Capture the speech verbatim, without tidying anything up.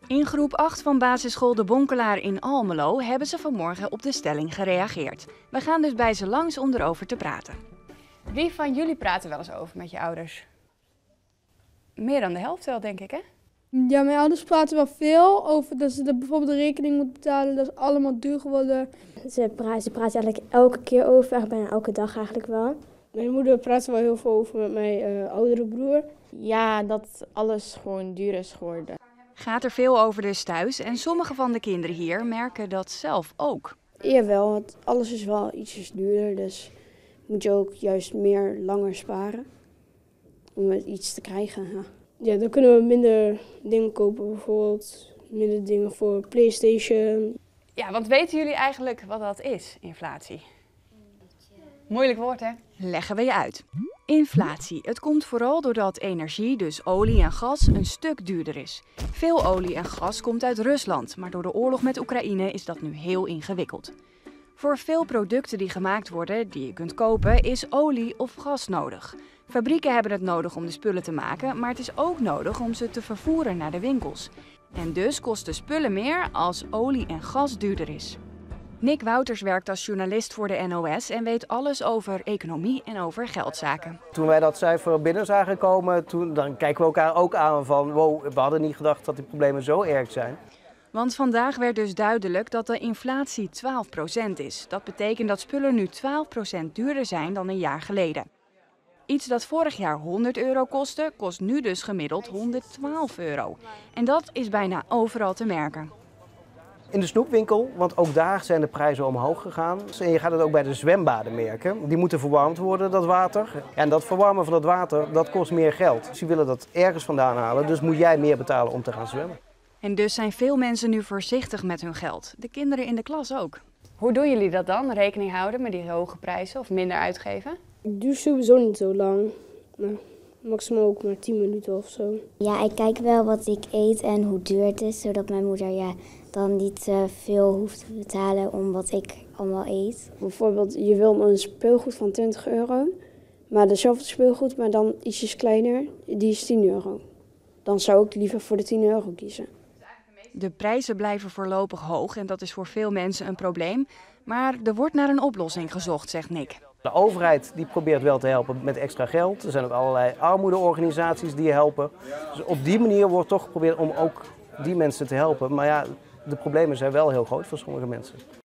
In groep acht van basisschool De Bonkelaar in Almelo hebben ze vanmorgen op de stelling gereageerd. We gaan dus bij ze langs om erover te praten. Wie van jullie praat er wel eens over met je ouders? Meer dan de helft wel, denk ik, hè? Ja, mijn ouders praten wel veel over dat ze de, bijvoorbeeld de rekening moeten betalen. Dat is allemaal duur geworden. Ze, pra ze praten eigenlijk elke keer over, echt bijna elke dag eigenlijk wel. Mijn moeder praat er wel heel veel over met mijn uh, oudere broer. Ja, dat alles gewoon duur is geworden. Gaat er veel over dus thuis en sommige van de kinderen hier merken dat zelf ook. Jawel, want alles is wel ietsjes duurder, dus moet je ook juist meer langer sparen om iets te krijgen. Ja. Ja, dan kunnen we minder dingen kopen, bijvoorbeeld minder dingen voor PlayStation. Ja, want weten jullie eigenlijk wat dat is, inflatie? Moeilijk woord, hè? Leggen we je uit. Inflatie. Het komt vooral doordat energie, dus olie en gas, een stuk duurder is. Veel olie en gas komt uit Rusland, maar door de oorlog met Oekraïne is dat nu heel ingewikkeld. Voor veel producten die gemaakt worden, die je kunt kopen, is olie of gas nodig. Fabrieken hebben het nodig om de spullen te maken, maar het is ook nodig om ze te vervoeren naar de winkels. En dus kosten spullen meer als olie en gas duurder is. Nick Wouters werkt als journalist voor de N O S en weet alles over economie en over geldzaken. Toen wij dat cijfer binnen zagen komen, toen, dan kijken we elkaar ook aan van wow, we hadden niet gedacht dat die problemen zo erg zijn. Want vandaag werd dus duidelijk dat de inflatie twaalf procent is. Dat betekent dat spullen nu twaalf procent duurder zijn dan een jaar geleden. Iets dat vorig jaar honderd euro kostte, kost nu dus gemiddeld honderdtwaalf euro. En dat is bijna overal te merken. In de snoepwinkel, want ook daar zijn de prijzen omhoog gegaan. En je gaat het ook bij de zwembaden merken. Die moeten verwarmd worden, dat water. En dat verwarmen van dat water, dat kost meer geld. Dus die willen dat ergens vandaan halen, dus moet jij meer betalen om te gaan zwemmen. En dus zijn veel mensen nu voorzichtig met hun geld. De kinderen in de klas ook. Hoe doen jullie dat dan? Rekening houden met die hoge prijzen of minder uitgeven? Ik duur sowieso niet zo lang. Nou, maximaal ook maar tien minuten of zo. Ja, ik kijk wel wat ik eet en hoe duur het is, zodat mijn moeder ja, dan niet uh, veel hoeft te betalen om wat ik allemaal eet. Bijvoorbeeld, je wil een speelgoed van twintig euro, maar dezelfde speelgoed, maar dan ietsjes kleiner, die is tien euro. Dan zou ik liever voor de tien euro kiezen. De prijzen blijven voorlopig hoog en dat is voor veel mensen een probleem. Maar er wordt naar een oplossing gezocht, zegt Nick. De overheid die probeert wel te helpen met extra geld. Er zijn ook allerlei armoedeorganisaties die helpen. Dus op die manier wordt toch geprobeerd om ook die mensen te helpen. Maar ja, de problemen zijn wel heel groot voor sommige mensen.